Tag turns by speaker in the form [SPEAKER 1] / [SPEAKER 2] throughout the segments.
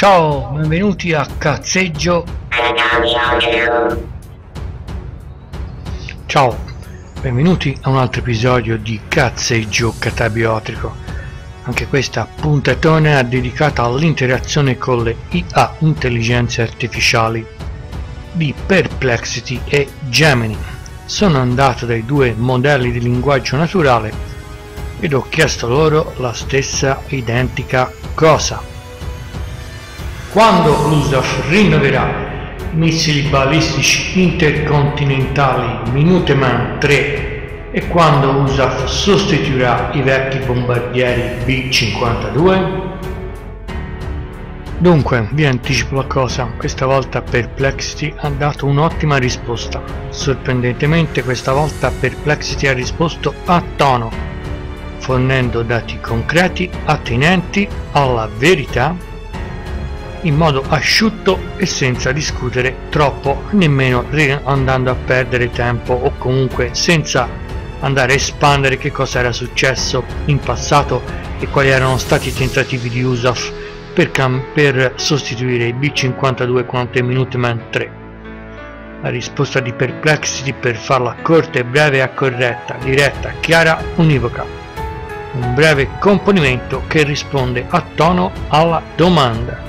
[SPEAKER 1] Ciao, benvenuti a Cazzeggio. Ciao, benvenuti a un altro episodio di Cazzeggio Catabiotico. Anche questa puntatona dedicata all'interazione con le IA, intelligenze artificiali, di Perplexity e Gemini. Sono andato dai due modelli di linguaggio naturale ed ho chiesto loro la stessa identica cosa. Quando l'USAF rinnoverà i missili balistici intercontinentali Minuteman III e quando l'USAF sostituirà i vecchi bombardieri B-52? Dunque, vi anticipo la cosa, questa volta Perplexity ha dato un'ottima risposta. Sorprendentemente questa volta Perplexity ha risposto a tono, fornendo dati concreti attinenti alla verità in modo asciutto e senza discutere troppo, nemmeno andando a perdere tempo o comunque senza andare a espandere che cosa era successo in passato e quali erano stati i tentativi di USAF per sostituire i B-52 con i Minuteman III. La risposta di Perplexity, per farla corta e breve e corretta, diretta, chiara, univoca. Un breve componimento che risponde a tono alla domanda.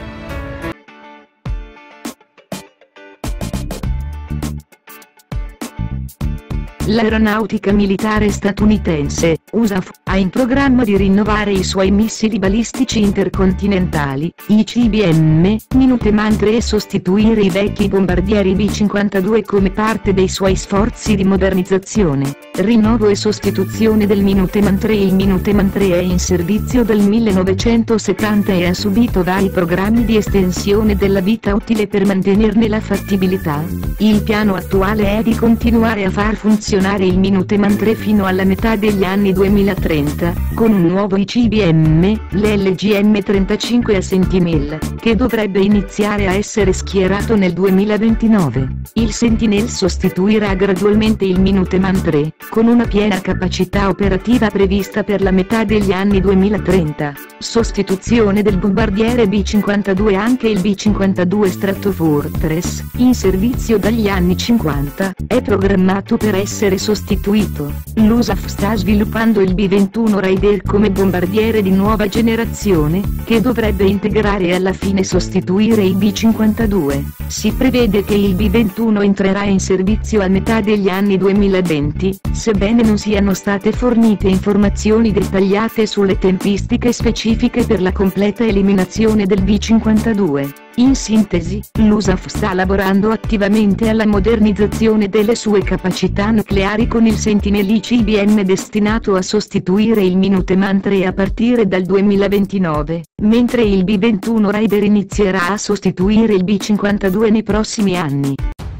[SPEAKER 2] L'aeronautica militare statunitense, USAF, ha in programma di rinnovare i suoi missili balistici intercontinentali, ICBM, Minuteman III e sostituire i vecchi bombardieri B-52 come parte dei suoi sforzi di modernizzazione, rinnovo e sostituzione del Minuteman III. Il Minuteman III è in servizio dal 1970 e ha subito vari programmi di estensione della vita utile per mantenerne la fattibilità. Il piano attuale è di continuare a far funzionare il Minuteman III fino alla metà degli anni 2030, con un nuovo ICBM, l'LGM-35 a Sentinel, che dovrebbe iniziare a essere schierato nel 2029. Il Sentinel sostituirà gradualmente il Minuteman III, con una piena capacità operativa prevista per la metà degli anni 2030. Sostituzione del bombardiere B-52. Anche il B-52 Stratofortress, in servizio dagli anni 50, è programmato per essere sostituito. L'USAF sta sviluppando il B-21 Raider come bombardiere di nuova generazione, che dovrebbe integrare e alla fine sostituire il B-52. Si prevede che il B-21 entrerà in servizio a metà degli anni 2020, sebbene non siano state fornite informazioni dettagliate sulle tempistiche specifiche per la completa eliminazione del B-52. In sintesi, l'USAF sta lavorando attivamente alla modernizzazione delle sue capacità nucleari con il Sentinel ICBM destinato a sostituire il Minuteman III a partire dal 2029, mentre il B-21 Raider inizierà a sostituire il B-52 nei prossimi anni.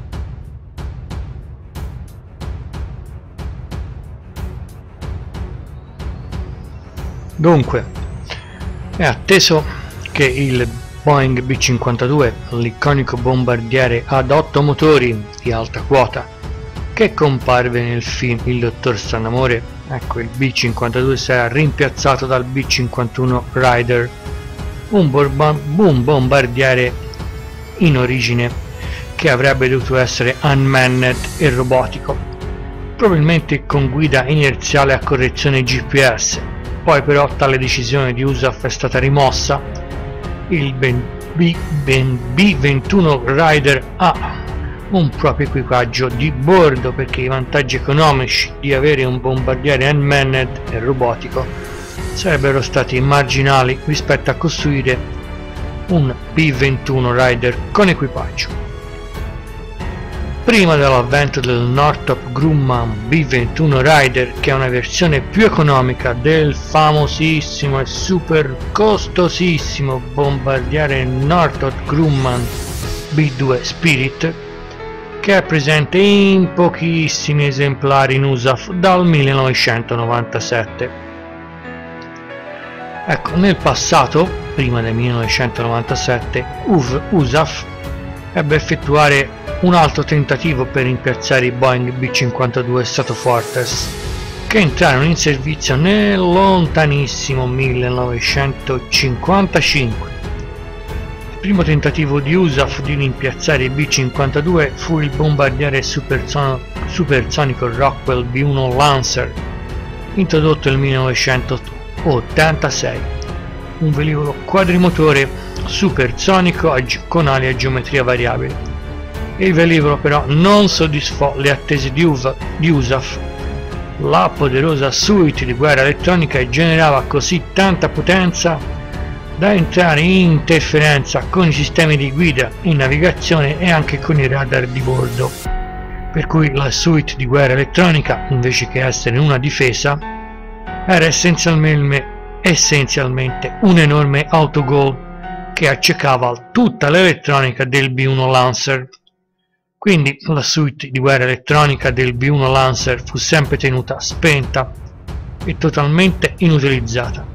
[SPEAKER 1] Dunque, è atteso che il Boeing B-52, l'iconico bombardiere ad 8 motori di alta quota, che comparve nel film Il Dottor Stanamore, ecco, il B-52 sarà rimpiazzato dal B-51 Raider, un bombardiere in origine che avrebbe dovuto essere unmanned e robotico, probabilmente con guida inerziale a correzione GPS. Poi però tale decisione di USAF è stata rimossa. Il B-21 Raider ha un proprio equipaggio di bordo perché i vantaggi economici di avere un bombardiere unmanned e robotico sarebbero stati marginali rispetto a costruire un B-21 Raider con equipaggio. Prima dell'avvento del Northrop Grumman B-21 Raider, che è una versione più economica del famosissimo e super costosissimo bombardiere Northrop Grumman B-2 Spirit, che è presente in pochissimi esemplari in USAF dal 1997. Ecco, nel passato, prima del 1997, USAF ebbe a effettuare un altro tentativo per rimpiazzare i Boeing B-52 Stratofortress, che entrarono in servizio nel lontanissimo 1955. primo tentativo di USAF di rimpiazzare il B-52 fu il bombardiere supersonico Rockwell B-1 Lancer, introdotto nel 1986, un velivolo quadrimotore supersonico con ali a geometria variabile. Il velivolo però non soddisfò le attese di USAF. La poderosa suite di guerra elettronica generava così tanta potenza da entrare in interferenza con i sistemi di guida in navigazione e anche con i radar di bordo, per cui la suite di guerra elettronica, invece che essere una difesa, era essenzialmente un enorme autogol che accecava tutta l'elettronica del B-1 Lancer. Quindi la suite di guerra elettronica del B-1 Lancer fu sempre tenuta spenta e totalmente inutilizzata.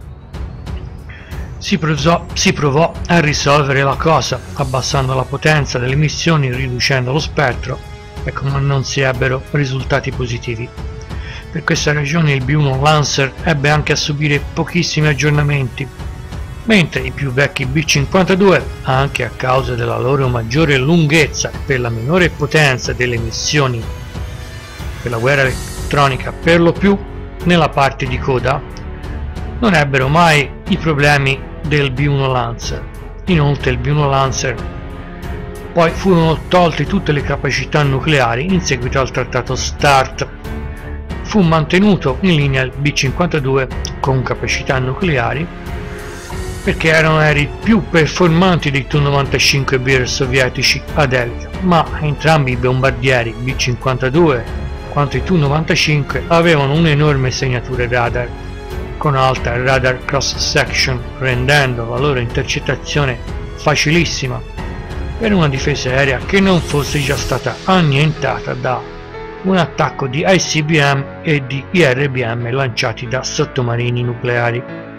[SPEAKER 1] Si provò a risolvere la cosa abbassando la potenza delle missioni e riducendo lo spettro, ma non si ebbero risultati positivi. Per questa ragione il B-1 Lancer ebbe anche a subire pochissimi aggiornamenti, mentre i più vecchi B-52, anche a causa della loro maggiore lunghezza e per la minore potenza delle missioni per la guerra elettronica, per lo più nella parte di coda, non ebbero mai i problemi del B-1 Lancer. Inoltre il B-1 Lancer poi furono tolte tutte le capacità nucleari in seguito al trattato START. Fu mantenuto in linea il B-52 con capacità nucleari perché erano aerei più performanti dei Tu-95B sovietici ad elica, ma entrambi i bombardieri B-52 quanto i Tu-95 avevano un'enorme segnatura radar con alta radar cross section, rendendo la loro intercettazione facilissima per una difesa aerea che non fosse già stata annientata da un attacco di ICBM e di IRBM lanciati da sottomarini nucleari.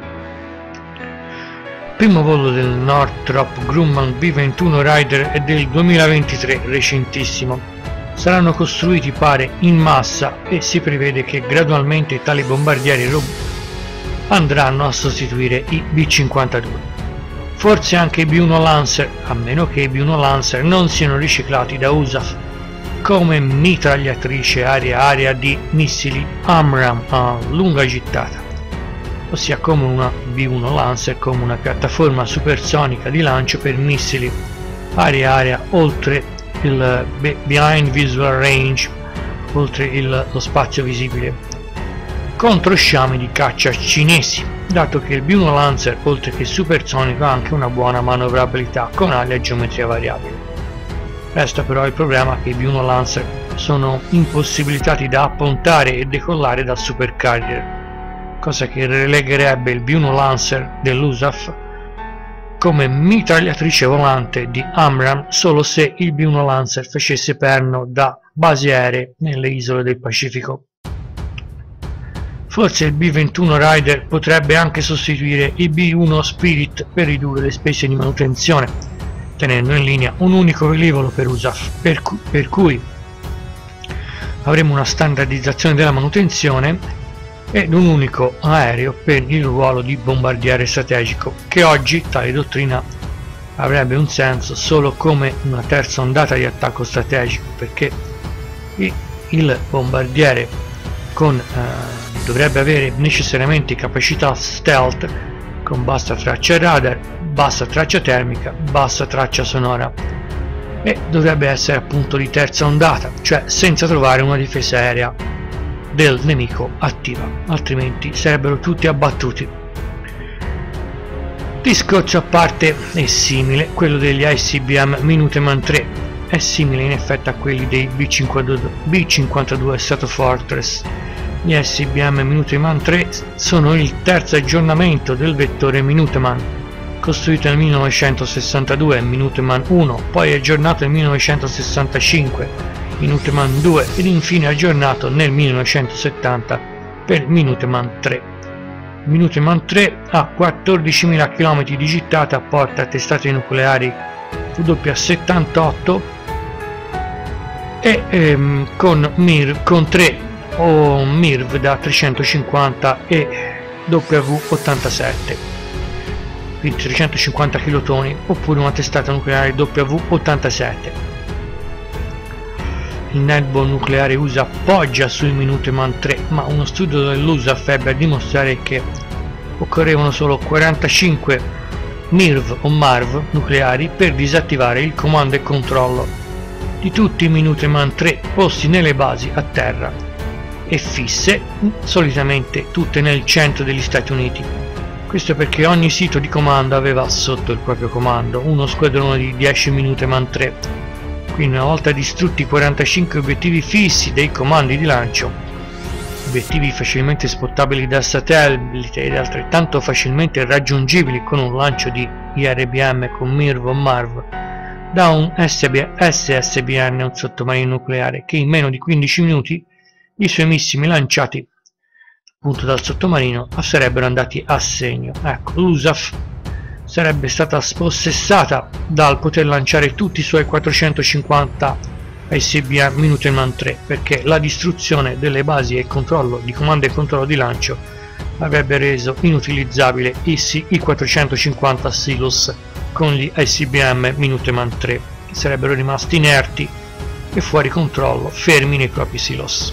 [SPEAKER 1] Il primo volo del Northrop Grumman B-21 Raider è del 2023, recentissimo. Saranno costruiti pare in massa e si prevede che gradualmente tali bombardieri andranno a sostituire i B-52. Forse anche i B-1 Lancer, a meno che i B-1 Lancer non siano riciclati da USAF come mitragliatrice aria-aria di missili AMRAAM a lunga gittata, ossia come una B-1 Lancer come una piattaforma supersonica di lancio per missili aria-aria oltre il Behind Visual Range, oltre lo spazio visibile, contro sciami di caccia cinesi, dato che il B-1 Lancer, oltre che supersonico, ha anche una buona manovrabilità con ali a geometria variabile. Resta però il problema che i B-1 Lancer sono impossibilitati da appuntare e decollare dal supercarrier, cosa che relegherebbe il B-1 Lancer dell'USAF come mitragliatrice volante di AMRAAM solo se il B-1 Lancer facesse perno da basi aeree nelle isole del Pacifico. Forse il B-21 Raider potrebbe anche sostituire il B-1 Spirit per ridurre le spese di manutenzione, tenendo in linea un unico velivolo per USAF, per cui avremo una standardizzazione della manutenzione ed un unico aereo per il ruolo di bombardiere strategico, che oggi tale dottrina avrebbe un senso solo come una terza ondata di attacco strategico, perché il bombardiere dovrebbe avere necessariamente capacità stealth con bassa traccia radar, bassa traccia termica, bassa traccia sonora, e dovrebbe essere appunto di terza ondata, cioè senza trovare una difesa aerea del nemico attiva, altrimenti sarebbero tutti abbattuti. Discorso a parte è simile quello degli ICBM Minuteman III, è simile in effetti a quelli dei B-52 Stratofortress. Gli ICBM Minuteman III sono il terzo aggiornamento del vettore Minuteman, costruito nel 1962 Minuteman I, poi aggiornato nel 1965 Minuteman II ed infine aggiornato nel 1970 per Minuteman III. Minuteman III ha 14.000 km di gittata, porta testate nucleari WA-78 e con 3 o MIRV da 350 e W-87. quindi 350 kilotoni, oppure una testata nucleare W87. Il nervo nucleare USA poggia sui Minuteman 3, ma uno studio dell'USAF ebbe a dimostrare che occorrevano solo 45 MIRV o MARV nucleari per disattivare il comando e controllo di tutti i Minuteman 3 posti nelle basi a terra e fisse, solitamente tutte nel centro degli Stati Uniti. Questo perché ogni sito di comando aveva sotto il proprio comando uno squadrone di 10 Minuteman 3. Quindi una volta distrutti 45 obiettivi fissi dei comandi di lancio, obiettivi facilmente spottabili da satellite ed altrettanto facilmente raggiungibili con un lancio di IRBM con MIRV o MARV, da un SSBN, un sottomarino nucleare, che in meno di 15 minuti i suoi missili lanciati appunto dal sottomarino sarebbero andati a segno. Ecco, l'USAF sarebbe stata spossessata dal poter lanciare tutti i suoi 450 ICBM Minuteman 3, perché la distruzione delle basi e controllo di comando e controllo di lancio avrebbe reso inutilizzabile i 450 silos con gli ICBM Minuteman 3, che sarebbero rimasti inerti e fuori controllo, fermi nei propri silos.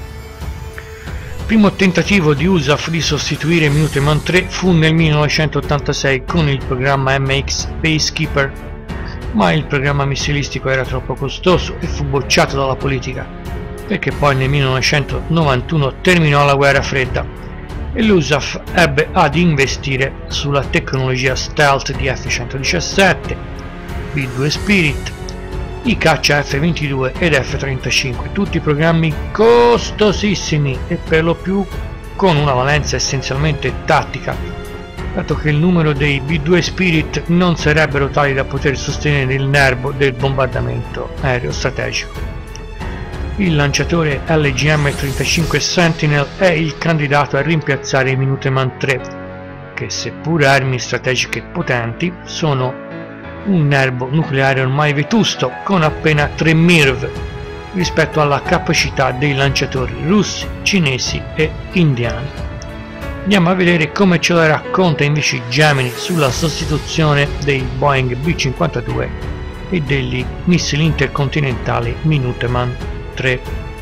[SPEAKER 1] Il primo tentativo di USAF di sostituire Minuteman 3 fu nel 1986 con il programma MX Peacekeeper, ma il programma missilistico era troppo costoso e fu bocciato dalla politica, perché poi nel 1991 terminò la guerra fredda e l'USAF ebbe ad investire sulla tecnologia stealth di F-117, B-2 Spirit, i caccia F-22 ed F-35, tutti programmi costosissimi e per lo più con una valenza essenzialmente tattica, dato che il numero dei B-2 Spirit non sarebbero tali da poter sostenere il nervo del bombardamento aereo strategico. Il lanciatore LGM-35 Sentinel è il candidato a rimpiazzare i Minuteman 3, che seppur armi strategiche potenti sono un nervo nucleare ormai vetusto con appena 3 MIRV rispetto alla capacità dei lanciatori russi, cinesi e indiani. Andiamo a vedere come ce la racconta invece Gemini sulla sostituzione dei Boeing B-52 e degli missili intercontinentali Minuteman 3.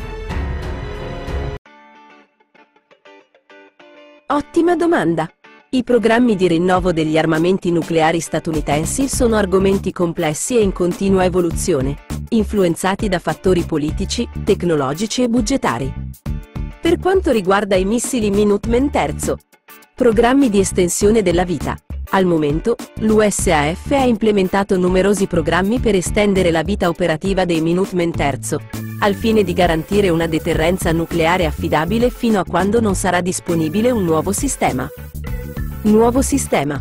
[SPEAKER 3] Ottima domanda! I programmi di rinnovo degli armamenti nucleari statunitensi sono argomenti complessi e in continua evoluzione, influenzati da fattori politici, tecnologici e budgetari. Per quanto riguarda i missili Minuteman III, programmi di estensione della vita. Al momento, l'USAF ha implementato numerosi programmi per estendere la vita operativa dei Minuteman III, al fine di garantire una deterrenza nucleare affidabile fino a quando non sarà disponibile un nuovo sistema. Nuovo sistema.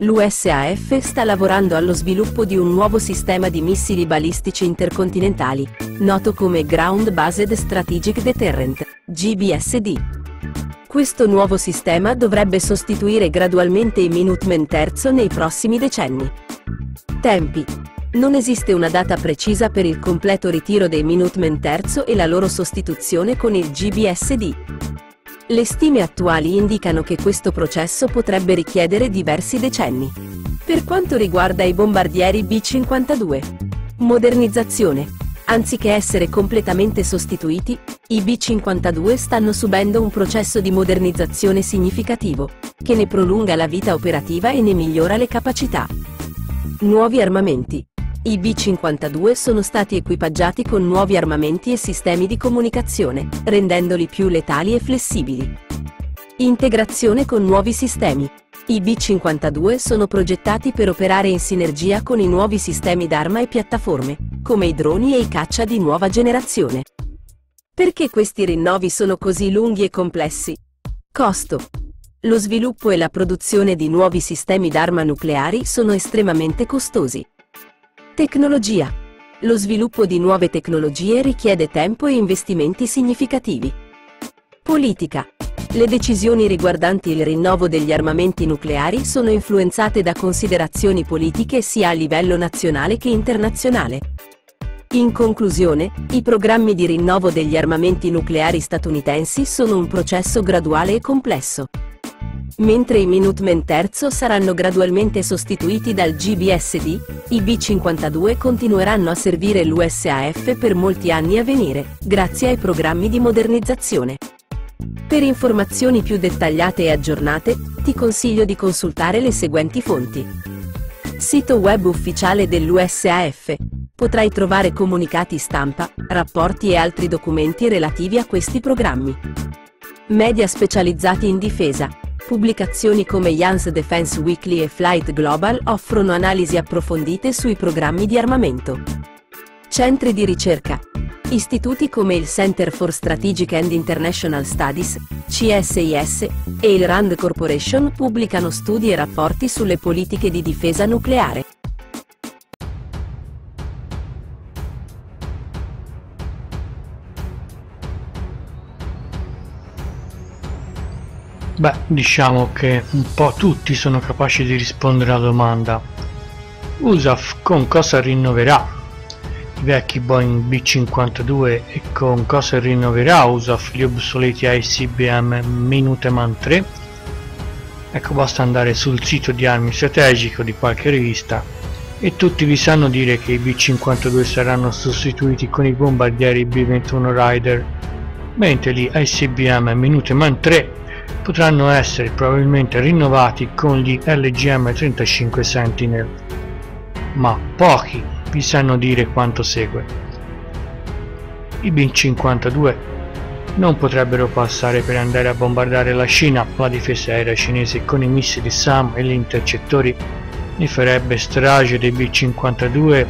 [SPEAKER 3] L'USAF sta lavorando allo sviluppo di un nuovo sistema di missili balistici intercontinentali, noto come Ground Based Strategic Deterrent, GBSD. Questo nuovo sistema dovrebbe sostituire gradualmente i Minuteman III nei prossimi decenni. Tempi. Non esiste una data precisa per il completo ritiro dei Minuteman III e la loro sostituzione con il GBSD. Le stime attuali indicano che questo processo potrebbe richiedere diversi decenni. Per quanto riguarda i bombardieri B-52, modernizzazione. Anziché essere completamente sostituiti, i B-52 stanno subendo un processo di modernizzazione significativo, che ne prolunga la vita operativa e ne migliora le capacità. Nuovi armamenti. I B-52 sono stati equipaggiati con nuovi armamenti e sistemi di comunicazione, rendendoli più letali e flessibili. Integrazione con nuovi sistemi. I B-52 sono progettati per operare in sinergia con i nuovi sistemi d'arma e piattaforme, come i droni e i caccia di nuova generazione. Perché questi rinnovi sono così lunghi e complessi? Costo. Lo sviluppo e la produzione di nuovi sistemi d'arma nucleari sono estremamente costosi. Tecnologia. Lo sviluppo di nuove tecnologie richiede tempo e investimenti significativi. Politica. Le decisioni riguardanti il rinnovo degli armamenti nucleari sono influenzate da considerazioni politiche sia a livello nazionale che internazionale. In conclusione, i programmi di rinnovo degli armamenti nucleari statunitensi sono un processo graduale e complesso. Mentre i Minutemen III saranno gradualmente sostituiti dal GBSD, i B-52 continueranno a servire l'USAF per molti anni a venire, grazie ai programmi di modernizzazione. Per informazioni più dettagliate e aggiornate, ti consiglio di consultare le seguenti fonti. Sito web ufficiale dell'USAF. Potrai trovare comunicati stampa, rapporti e altri documenti relativi a questi programmi. Media specializzati in difesa. Pubblicazioni come Jan's Defense Weekly e Flight Global offrono analisi approfondite sui programmi di armamento. Centri di ricerca. Istituti come il Center for Strategic and International Studies, CSIS, e il RAND Corporation pubblicano studi e rapporti sulle politiche di difesa nucleare.
[SPEAKER 1] Beh, diciamo che un po' tutti sono capaci di rispondere alla domanda: USAF con cosa rinnoverà i vecchi Boeing B-52 e con cosa rinnoverà USAF gli obsoleti ICBM Minuteman III? Ecco, basta andare sul sito di armi strategiche o di qualche rivista e tutti vi sanno dire che i B-52 saranno sostituiti con i bombardieri B-21 Raider, mentre gli ICBM Minuteman III potranno essere probabilmente rinnovati con gli LGM-35 Sentinel, ma pochi vi sanno dire quanto segue. I B-52 non potrebbero passare per andare a bombardare la Cina o la difesa aerea cinese con i missili SAM e gli intercettori, ne farebbe strage dei B-52,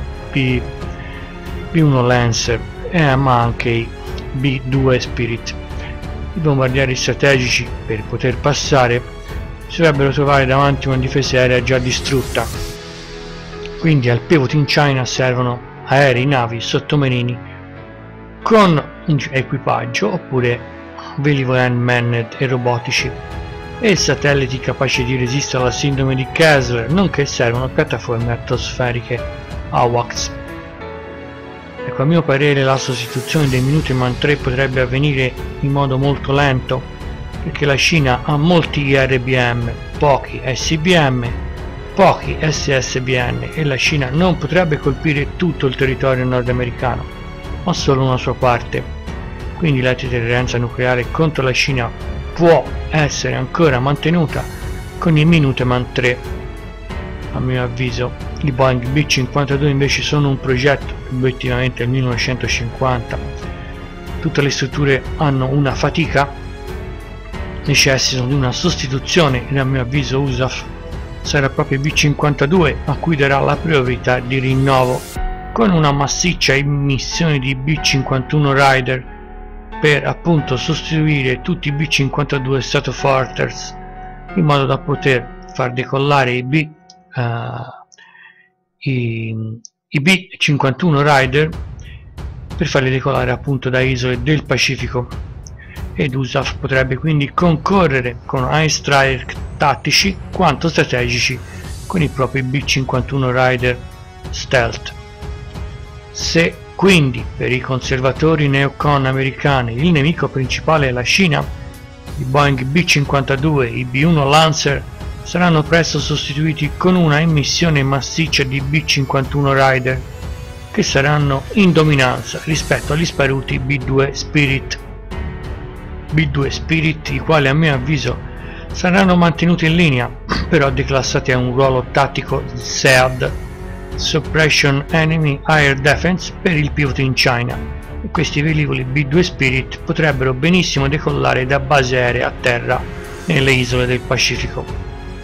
[SPEAKER 1] B-1 Lancer ma anche i B-2 Spirit. I bombardieri strategici, per poter passare, si dovrebbero trovare davanti a una difesa aerea già distrutta. Quindi al pivot in China servono aerei, navi, sottomarini con un equipaggio oppure veli volanti manned e robotici e satelliti capaci di resistere alla sindrome di Kessler, nonché servono piattaforme atmosferiche AWACS. Ecco, a mio parere la sostituzione dei Minuteman III potrebbe avvenire in modo molto lento, perché la Cina ha molti IRBM, pochi SBM, pochi SSBN e la Cina non potrebbe colpire tutto il territorio nordamericano, ma solo una sua parte. Quindi la deterrenza nucleare contro la Cina può essere ancora mantenuta con i Minuteman III. A mio avviso i Boeing B-52 invece sono un progetto obiettivamente del 1950. Tutte le strutture hanno una fatica, necessitano di una sostituzione e a mio avviso USAF sarà proprio il B-52 a cui darà la priorità di rinnovo, con una massiccia immissione di B-51 Raider per appunto sostituire tutti i B-52 Stratofighters, in modo da poter far decollare i B-51 Raider per farli decollare appunto da isole del Pacifico, ed USAF potrebbe quindi concorrere con air strike tattici quanto strategici con i propri B-51 Raider stealth. Se quindi per i conservatori neocon americani il nemico principale è la Cina, i Boeing B-52 e i B-1 Lancer saranno presto sostituiti con una immissione massiccia di B-51 Raider che saranno in dominanza rispetto agli sparuti B-2 Spirit. B-2 Spirit, i quali a mio avviso saranno mantenuti in linea, però declassati a un ruolo tattico SEAD, Suppression Enemy Air Defense, per il pivot in China, e questi velivoli B-2 Spirit potrebbero benissimo decollare da base aeree a terra nelle isole del Pacifico.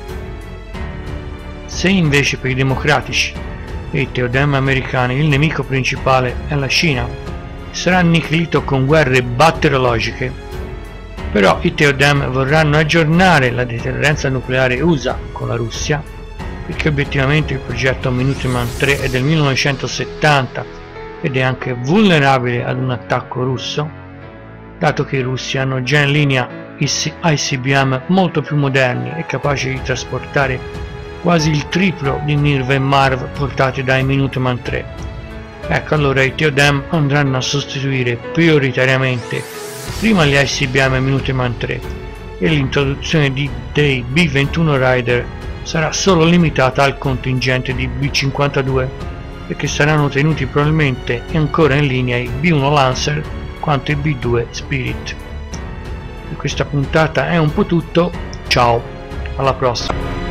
[SPEAKER 1] Se invece per i democratici e i Theodem americani il nemico principale è la Cina, sarà annichilito con guerre batteriologiche, però i Theodem vorranno aggiornare la deterrenza nucleare USA con la Russia, perché obiettivamente il progetto Minuteman III è del 1970 ed è anche vulnerabile ad un attacco russo, dato che i russi hanno già in linea ICBM molto più moderni e capaci di trasportare quasi il triplo di MIRV e MARV portati dai Minuteman III. Ecco, allora i Theodem andranno a sostituire prioritariamente prima gli ICBM Minuteman III e l'introduzione dei B-21 Raider sarà solo limitata al contingente di B-52, perché saranno tenuti probabilmente ancora in linea i B-1 Lancer quanto i B-2 Spirit. Per questa puntata è un po' tutto, ciao, alla prossima!